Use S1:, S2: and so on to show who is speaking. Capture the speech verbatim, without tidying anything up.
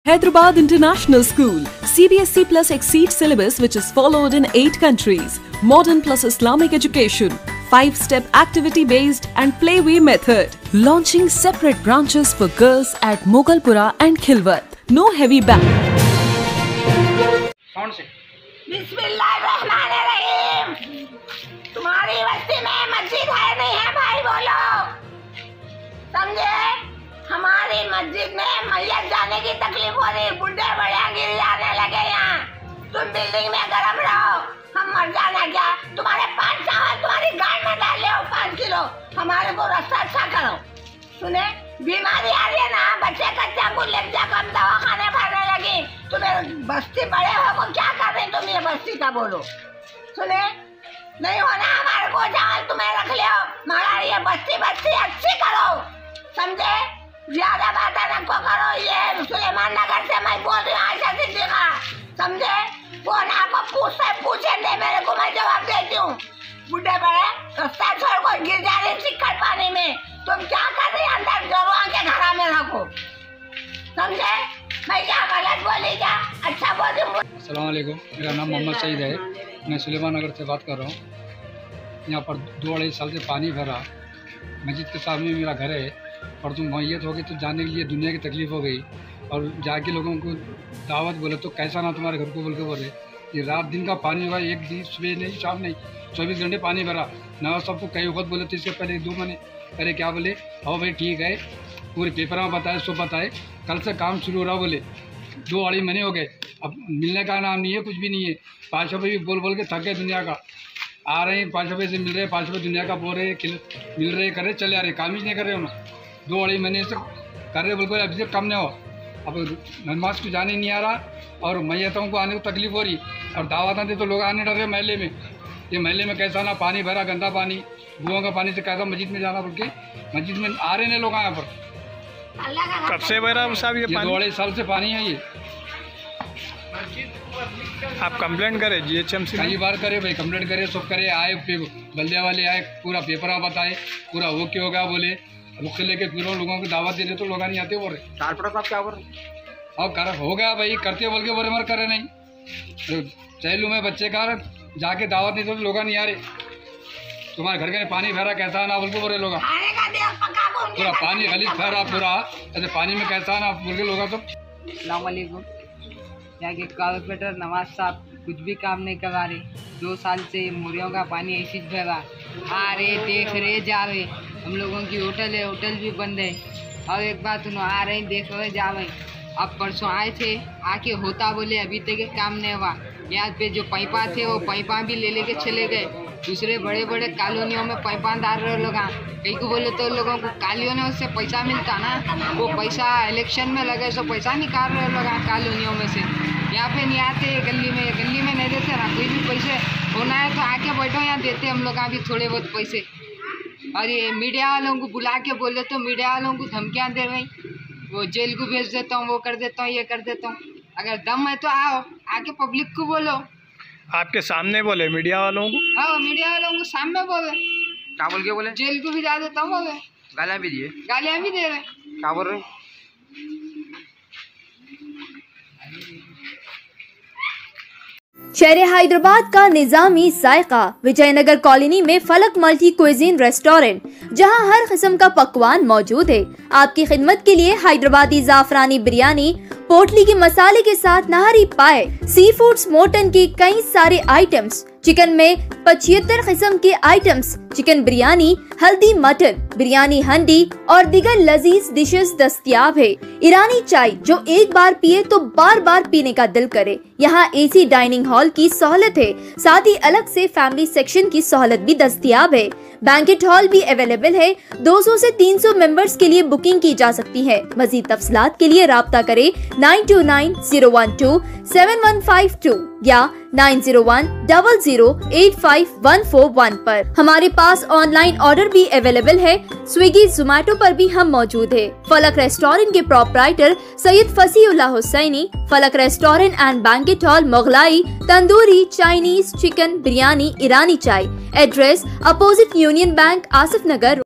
S1: Hyderabad International School, C B S E plus Exceed syllabus which is followed in eight countries, modern plus Islamic education, five-step activity-based and playway method. Launching separate branches for girls at Mogalpura and Khilwat. No heavy bag.
S2: बिस्मिल्लाहिर्रहमानिर्रहीम। तुम्हारी बस्ती में मस्जिद है नहीं है भाई बोलो, समझे? हमारी मस्जिद में मैयत जाने की तकलीफ हो रही, बुढ़े बड़े गिर जाने लगे यहाँ। तुम बिल्डिंग में गरम रहो, हम मर जाना क्या? तुम्हारे पाँच चावल तुम्हारी गाड़ में डाल ले पाँच किलो, हमारे को रास्ता अच्छा करो। सुने, बीमारी आ रही है ना, बच्चे कच्चा गुल्ले कम दवा खाने भरने लगी। तुम्हें बस्ती बड़े हो को क्या कर रहे तुम ये बस्ती का बोलो? सुने, नहीं होना हमारे को चावल तुम्हें रख लियो, मगर ये बस्ती बस्ती अच्छी करो, समझे? ज्यादा बातें नको करो। ये सुलेमान नगर से मैं बोल रही हूँ, आयशा सिद्दीका, समझे? वो ना को पूछे पूछे दे मेरे को, मैं जवाब देती हूँ। बुढ़े बड़े रास्ता छोड़ को गिर जा रहे चिक्कड़ पानी में, तुम क्या कर रही? अंदर जरूर के घर में रखो, समझे? मैं क्या गलत बोली क्या अच्छा बोली?
S3: अस्सलाम वालेकुम, मेरा नाम मोहम्मद सईद है, मैं सुलेमान नगर से बात कर रहा हूँ। यहाँ पर दो अढ़ाई साल से पानी भरा, मस्जिद के सामने मेरा घर है, और तुम मैयत हो गई तो जाने के लिए दुनिया की तकलीफ़ हो गई, और जाके लोगों को दावत बोले तो कैसा ना तुम्हारे घर को बोल के बोले। ये रात दिन का पानी हुआ, एक दिन सुबह नहीं शाम नहीं, चौबीस घंटे पानी भरा ना। सबको कई वक्त बोले तो इसके पहले दो महीने पहले क्या बोले, हाँ भाई ठीक है, पूरे पेपर में बताए सब बताए, कल से काम शुरू हो रहा बोले। दो अढ़ाई महीने हो गए, अब मिलने का नाम नहीं है, कुछ भी नहीं है। पाँच रुपये भी बोल बोल के थक गए दुनिया का। आ रहे हैं पाँच रुपये से मिल रहे, पाँच रुपये दुनिया का बोल रहे मिल रहे कर रहे चले आ रहे, काम ही नहीं कर रहे हम। दो अढ़ाई महीने से कर रहे बिल्कुल, अभी से कम नहीं हो। अब नमाज को जाने नहीं आ रहा, और मैयतों को आने को तकलीफ हो रही, और दावत आते तो लोग आने डर रहे महल्ले में। ये महल्ले में कैसा ना पानी भरा, गंदा पानी, बुओं का पानी से कैसा मस्जिद में जाना बोल के मस्जिद में आ रहे हैं लोग यहाँ पर।
S4: कब से भरा साहब ये पानी?
S3: दो अढ़ाई साल से पानी है ये।
S4: आप कंप्लेंट करें जीएचएमसी?
S3: कई बार करे भाई, कंप्लेंट करे, सब करे, आए बल्दिया वाले आए, पूरा पेपर में बताए, पूरा वो क्यों होगा बोले, रुख लेके फिर लोगों को दावत देने तो लोग नहीं आते बोल रहे।
S4: तारपड़ा साहब क्या बोल रहे?
S3: अब कर हो गया भाई, करते बोल के बोले मर करे नहीं। तो चैलू में बच्चे का जाके दावत नहीं तो लोग नहीं आ रहे। तुम्हारे घर के पानी भरा कैसा ना बोल के बोल रहे लोग, पूरा पानी गलीज भरा पूरा, ऐसे पानी में कैसा ना बोल के लोग सब।
S5: अस्सलाम वालेकुम। यहाँ के कॉर्पोरेटर नवाज साहब कुछ भी काम नहीं करवा रहे। दो साल से मुरियों का पानी ऐसी भरा, आ रहे देख रहे जा रहे। हम लोगों की होटल है, होटल भी बंद है। और एक बात उन्होंने आ रहे देख रहे जा रहे। अब परसों आए थे, आके होता बोले, अभी तक काम नहीं हुआ। यहाँ पे जो पाइपा थे वो पाइपा भी ले लेके चले गए। दूसरे बड़े बड़े कॉलोनियों में पाइपा डाल रहे लोग, कहीं को बोले तो लोगों को कॉलोनियों से पैसा मिलता ना, वो पैसा इलेक्शन में लगे सो पैसा निकाल रहे लोग कॉलोनियों में से। यहाँ पे नहीं आते, गली में गली में नहीं देते ना, कोई भी पैसे होना है तो आके बैठो, यहाँ देते हम लोग भी थोड़े बहुत पैसे। और ये मीडिया वालों को बुला के बोले तो मीडिया वालों को धमकियाँ दे रही, वो जेल को भेज देता हूँ, वो कर देता हूँ, ये कर देता हूँ। अगर दम है तो आओ, आके पब्लिक को बोलो।
S4: आपके सामने बोले मीडिया वालों को?
S5: हाँ, मीडिया वालों को सामने बोले।
S4: क्या बोल के बोले?
S5: जेल को भी जा देता हूँ बोले,
S4: गालियाँ भी दिए,
S5: गालियाँ भी दे रहे।
S4: क्या बोल रहे?
S6: शहर हैदराबाद का निजामी जायका विजयनगर कॉलोनी में फलक मल्टी क्विजीन रेस्टोरेंट, जहां हर किस्म का पकवान मौजूद है। आपकी खिदमत के लिए हैदराबादी जाफरानी बिरयानी, पोटली के मसाले के साथ नहरी पाए, सी फूड्स मोटन के कई सारे आइटम्स, चिकन में पचहत्तर किस्म के आइटम्स, चिकन बिरयानी, हल्दी मटन, बिरयानी हंडी और दिगर लजीज डिशेस दस्तयाब है। ईरानी चाय जो एक बार पिए तो बार बार पीने का दिल करे। यहाँ एसी डाइनिंग हॉल की सहूलत है, साथ ही अलग से फैमिली सेक्शन की सहूलत भी दस्तयाब है। बैंकेट हॉल भी अवेलेबल है। दो सौ से तीन सौ मेंबर्स के लिए बुकिंग की जा सकती है। मजीद तफसीलात के लिए राब्ता करें nine two nine zero one two seven one five two या nine zero one double zero eight five one four one पर। हमारे पास ऑनलाइन ऑर्डर भी अवेलेबल है। स्विगी जोमेटो पर भी हम मौजूद है। फलक रेस्टोरेंट के proprietor Syed Fasiullah Hussaini. Falak restaurant and banquet hall, Mughlai, tandoori, Chinese, chicken, biryani, Irani चाय। Address opposite union bank, Asif नगर।